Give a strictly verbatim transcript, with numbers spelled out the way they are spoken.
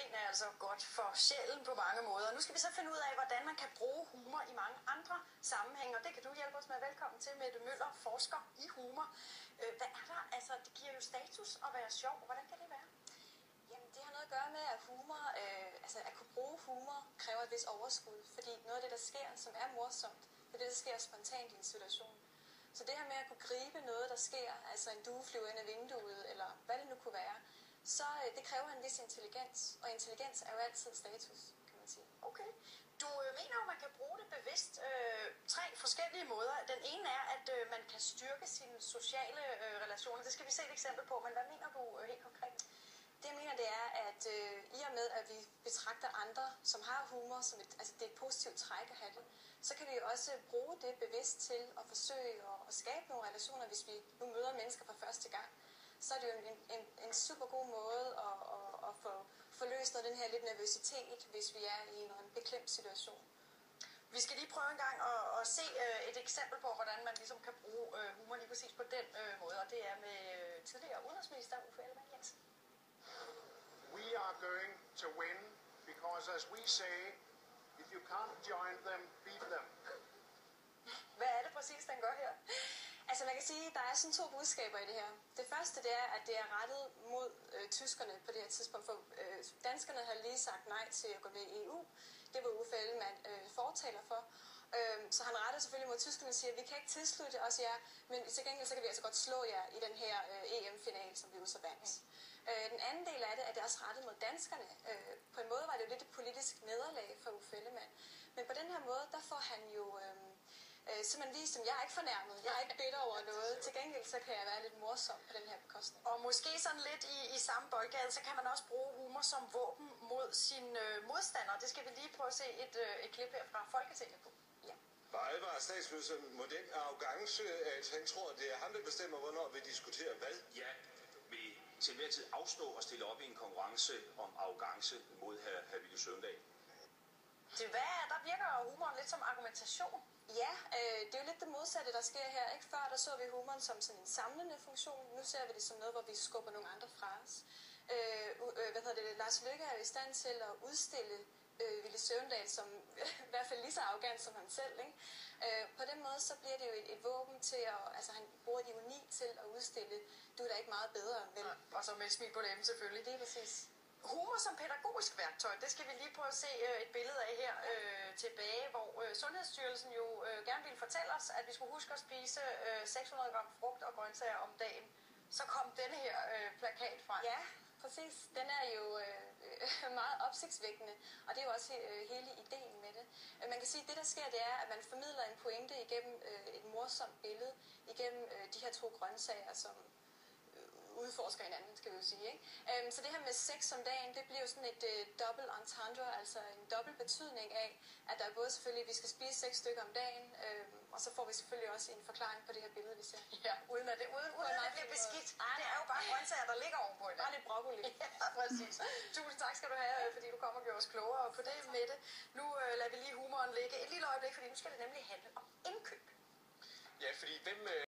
grin er altså godt for sjælen på mange måder. Nu skal vi så finde ud af, hvordan man kan bruge humor i mange andre sammenhænge, og det kan du hjælpe os med. Velkommen til, Mette Møller, forsker i humor. Hvad er der? Altså, det giver jo status at være sjov. Hvordan kan det være? Jamen, det har noget at gøre med, at humor, øh, altså at kunne bruge humor, kræver et vis overskud. Fordi noget af det, der sker, som er morsomt, det er det, der sker spontant i en situation. Så det her med at kunne gribe noget, der sker, altså en due flyver ind af vinduet, eller hvad det nu kunne være, så øh, det kræver en vis intelligens. Og intelligens er jo altid status, kan man sige. Okay. Du øh, mener jo, man kan bruge det bevidst øh, tre forskellige måder. Den ene er, at øh, man kan styrke sine sociale øh, relationer. Det skal vi se et eksempel på, men hvad mener du øh, helt konkret? Det jeg mener, det er, at øh, i og med, at vi betragter andre, som har humor, som et, altså det er et positivt træk at have det, så kan vi også bruge det bevidst til at forsøge at, at skabe nogle relationer, hvis vi nu møder mennesker for første gang. Så er det jo en, en, en super god måde at, at, at få, få løst noget af den her lidt nervøsitet, hvis vi er i en, en beklemt situation. Vi skal lige prøve en gang at, at se øh, et eksempel på, hvordan man ligesom kan bruge øh, humor lige præcis på den øh, måde, og det er med øh, tidligere udenrigsminister Uffe Ellemann-Jensen. We are going to win because, as we say, if you can't join them, beat them. Hvad er det præcis, den gør her? Altså man kan sige, at der er sådan to budskaber i det her. Det første det er, at det er rettet mod øh, tyskerne på det her tidspunkt, for øh, danskerne har lige sagt nej til at gå med i E U. Det var Uffe Ellemann øh, fortaler for. Øh, så han retter selvfølgelig mod tyskerne og siger, at vi kan ikke tilslutte os jer, men til gengæld så kan vi altså godt slå jer i den her øh, E M-final, som vi jo så vandt. Mm. Øh, den anden del af det er det også rettet mod danskerne. Øh, på en måde var det jo lidt et politisk nederlag for Uffe Ellemann. Men på den her måde, der får han jo øh, øh, simpelthen vist, at jeg er ikke fornærmet. Jeg er ikke bitter over noget. Til gengæld så kan jeg være lidt morsom på den her bekostning. Og måske sådan lidt i, i samme boldgade, så kan man også bruge humor som våben mod sine øh, modstandere. Det skal vi lige prøve at se et, øh, et klip her fra Folketinget på. Ja. Bare advarer statsministeren mod den arrogance, at han tror, at det er ham, der bestemmer, hvornår vi diskuterer hvad? Ja, vil til hver tid afstå og stille op i en konkurrence om arrogance mod hr. Villy Søvndal. Det hvad? Der virker humoren lidt som argumentation. Ja, øh, det er jo lidt det modsatte, der sker her. Ikke før, der så vi humoren som sådan en samlende funktion. Nu ser vi det som noget, hvor vi skubber nogle andre fra os. Øh, øh, hvad hedder det? Lars Løkke er jo i stand til at udstille øh, Villy Søvndal som i hvert fald lige så arrogant som han selv. Ikke? Øh, på den måde, så bliver det jo et, et våben til at, altså han bruger ironi til at udstille, du er da ikke meget bedre, vel? Ja, og så med et smil på læben selvfølgelig. Det er præcis. Humor som pædagogisk værktøj, det skal vi lige prøve at se øh, et billede af her øh, tilbage, hvor øh, Sundhedsstyrelsen jo øh, gerne ville fortælle os, at vi skulle huske at spise øh, seks hundrede gram frugt og grøntsager om dagen. Så kom denne her øh, plakat fra. Ja, præcis. Den er jo øh, meget opsigtsvækkende, og det er jo også øh, hele ideen med det. Man kan sige, at det der sker, det er, at man formidler en pointe igennem øh, et morsomt billede, igennem øh, de her to grøntsager, som udforsker hinanden, skal vi jo sige. Ikke? Øhm, så det her med sex om dagen, det bliver jo sådan et øh, dobbelt entendre, altså en dobbelt betydning af, at der er både selvfølgelig, at vi skal spise seks stykker om dagen, øhm, og så får vi selvfølgelig også en forklaring på det her billede, vi ser. Ja, uden at det, uden, uden at det bliver beskidt. Nej, det er jo bare grøntsager, der ligger ovenpå det. Bare lidt broccoli. Ja, præcis. Tusind tak skal du have, fordi du kommer og gjorde os klogere på det, Mette. Nu øh, lader vi lige humoren ligge et lille øjeblik, fordi nu skal det nemlig handle om indkøb. Ja, fordi hvem...